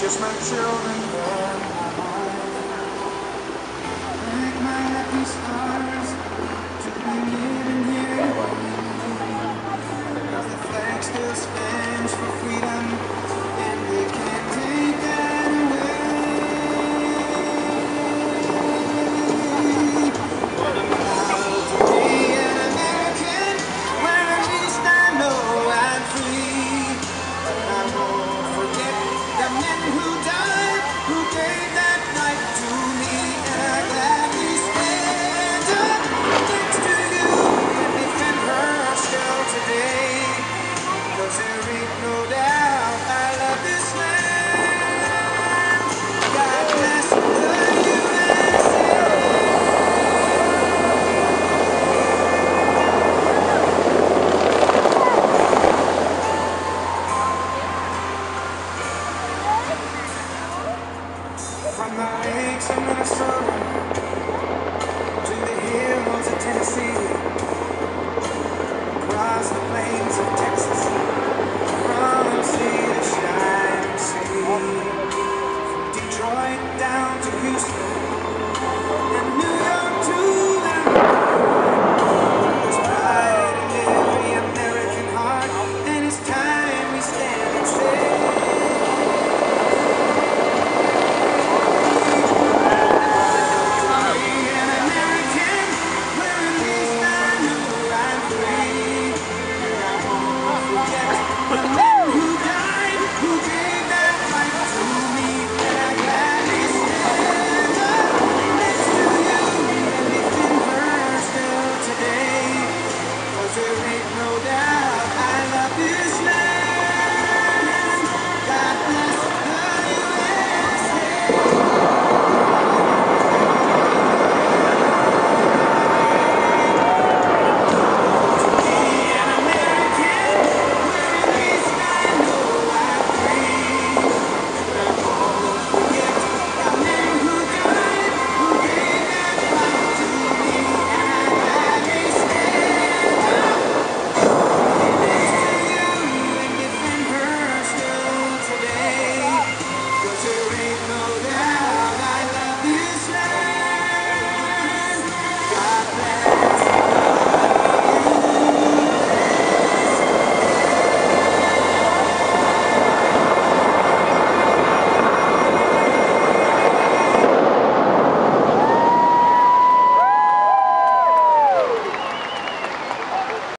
Kiss my children burn my home. Thank my happy stars to be living here. Cause the flag still stands for freedom, and they can't take that away. But I'm proud to be an American, where at least I know I'm free. I won't forget the men who died, who gave that right to me. And I gladly stand up next to you and defend her still today. Cause there ain't no doubt I love this land. God bless the USA. From the lakes of Minnesota to the hills of Tennessee, across the plains of Texas.